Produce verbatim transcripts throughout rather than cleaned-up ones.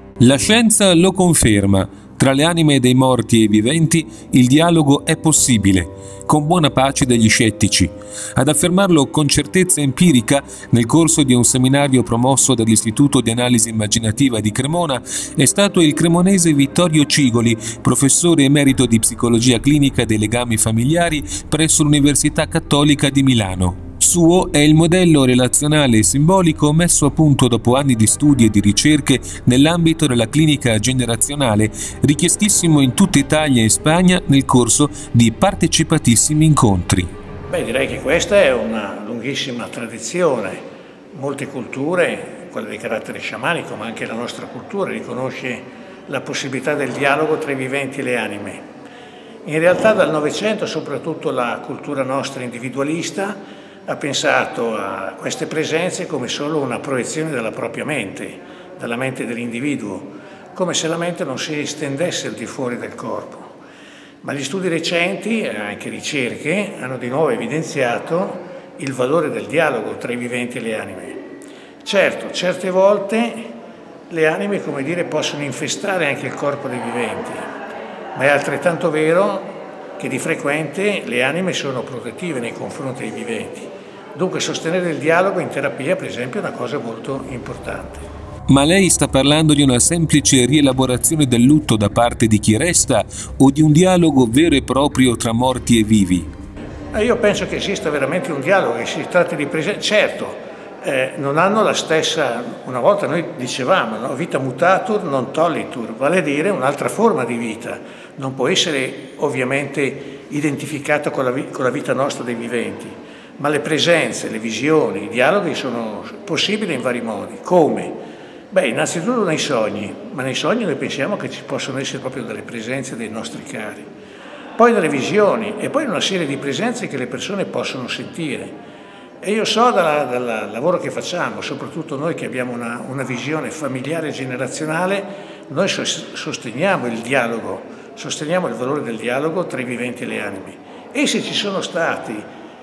La scienza lo conferma. Tra le anime dei morti e i viventi il dialogo è possibile, con buona pace degli scettici. Ad affermarlo con certezza empirica, nel corso di un seminario promosso dall'Istituto di Analisi Immaginativa di Cremona, è stato il cremonese Vittorio Cigoli, professore emerito di Psicologia Clinica dei Legami Familiari presso l'Università Cattolica di Milano. Suo è il modello relazionale e simbolico messo a punto dopo anni di studi e di ricerche nell'ambito della clinica generazionale, richiestissimo in tutta Italia e Spagna nel corso di partecipatissimi incontri. Beh, direi che questa è una lunghissima tradizione. Molte culture, quella di carattere sciamanico, ma anche la nostra cultura, riconosce la possibilità del dialogo tra i viventi e le anime. In realtà dal Novecento, soprattutto la cultura nostra individualista, ha pensato a queste presenze come solo una proiezione della propria mente, dalla mente dell'individuo, come se la mente non si estendesse al di fuori del corpo. Ma gli studi recenti, e anche ricerche, hanno di nuovo evidenziato il valore del dialogo tra i viventi e le anime. Certo, certe volte le anime, come dire, possono infestare anche il corpo dei viventi, ma è altrettanto vero che di frequente le anime sono protettive nei confronti dei viventi. Dunque sostenere il dialogo in terapia, per esempio, è una cosa molto importante. Ma lei sta parlando di una semplice rielaborazione del lutto da parte di chi resta o di un dialogo vero e proprio tra morti e vivi? Io penso che esista veramente un dialogo, che si tratti di presenza. Certo, eh, non hanno la stessa, una volta noi dicevamo, no? Vita mutatur non tollitur, vale a dire un'altra forma di vita. Non può essere ovviamente identificata con la, con la vita nostra dei viventi, ma le presenze, le visioni, i dialoghi sono possibili in vari modi. Come? Beh, innanzitutto nei sogni, ma nei sogni noi pensiamo che ci possono essere proprio delle presenze dei nostri cari, poi delle visioni e poi una serie di presenze che le persone possono sentire. E io so dal, dal lavoro che facciamo, soprattutto noi che abbiamo una, una visione familiare e generazionale, noi sosteniamo il dialogo, sosteniamo il valore del dialogo tra i viventi e le anime. E se ci sono stati,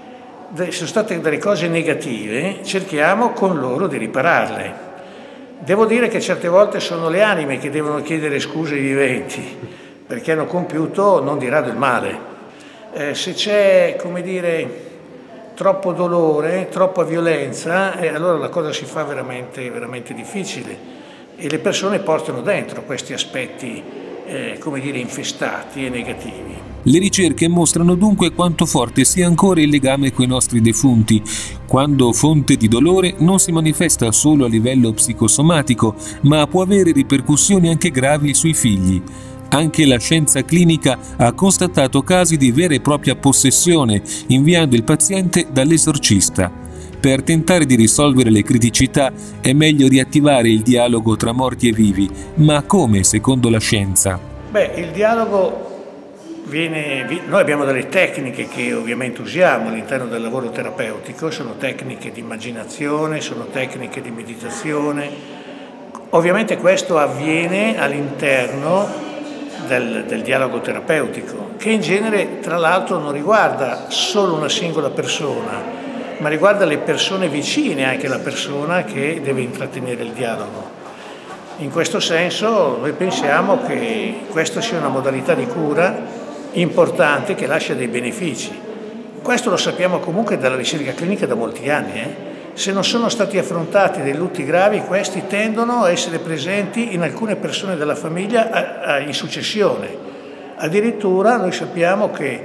sono state delle cose negative, cerchiamo con loro di ripararle. Devo dire che certe volte sono le anime che devono chiedere scuse ai viventi, perché hanno compiuto non di rado il male. Eh, se c'è, come dire, troppo dolore, troppa violenza, eh, allora la cosa si fa veramente, veramente difficile e le persone portano dentro questi aspetti, eh, come dire, infestati e negativi. Le ricerche mostrano dunque quanto forte sia ancora il legame coi nostri defunti, quando fonte di dolore non si manifesta solo a livello psicosomatico, ma può avere ripercussioni anche gravi sui figli. Anche la scienza clinica ha constatato casi di vera e propria possessione, inviando il paziente dall'esorcista. Per tentare di risolvere le criticità è meglio riattivare il dialogo tra morti e vivi, ma come secondo la scienza? Beh, il dialogo viene... Noi abbiamo delle tecniche che ovviamente usiamo all'interno del lavoro terapeutico, sono tecniche di immaginazione, sono tecniche di meditazione. Ovviamente questo avviene all'interno Del, del dialogo terapeutico, che in genere tra l'altro non riguarda solo una singola persona, ma riguarda le persone vicine anche alla persona che deve intrattenere il dialogo. In questo senso noi pensiamo che questa sia una modalità di cura importante che lascia dei benefici. Questo lo sappiamo comunque dalla ricerca clinica da molti anni. Eh? Se non sono stati affrontati dei lutti gravi, questi tendono a essere presenti in alcune persone della famiglia a, a, in successione. Addirittura noi sappiamo che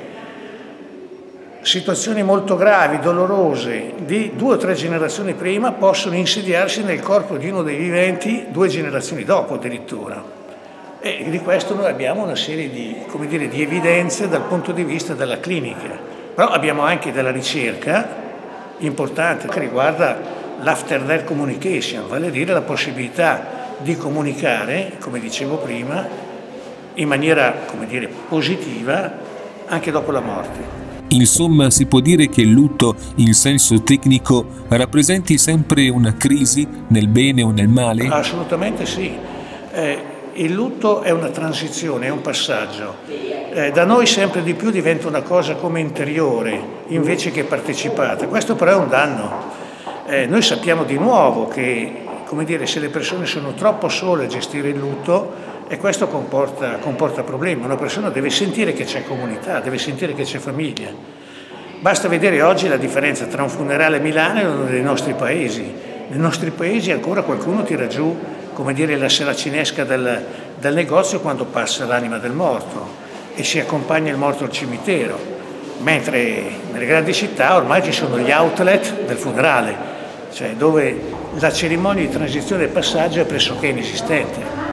situazioni molto gravi, dolorose, di due o tre generazioni prima possono insediarsi nel corpo di uno dei viventi due generazioni dopo addirittura. E di questo noi abbiamo una serie di, come dire, di evidenze dal punto di vista della clinica. Però abbiamo anche della ricerca importante che riguarda l'after death communication, vale a dire la possibilità di comunicare, come dicevo prima, in maniera, come dire, positiva anche dopo la morte. Insomma, si può dire che il lutto, in senso tecnico, rappresenti sempre una crisi nel bene o nel male? Assolutamente sì. Eh, il lutto è una transizione, è un passaggio. Eh, da noi sempre di più diventa una cosa come interiore, invece che partecipata. Questo però è un danno. Eh, noi sappiamo di nuovo che come dire, se le persone sono troppo sole a gestire il lutto, e questo comporta, comporta problemi. Una persona deve sentire che c'è comunità, deve sentire che c'è famiglia. Basta vedere oggi la differenza tra un funerale a Milano e uno dei nostri paesi. Nei nostri paesi ancora qualcuno tira giù, come dire, la seracinesca del, del negozio quando passa l'anima del morto e si accompagna il morto al cimitero, mentre nelle grandi città ormai ci sono gli outlet del funerale, cioè dove la cerimonia di transizione e passaggio è pressoché inesistente.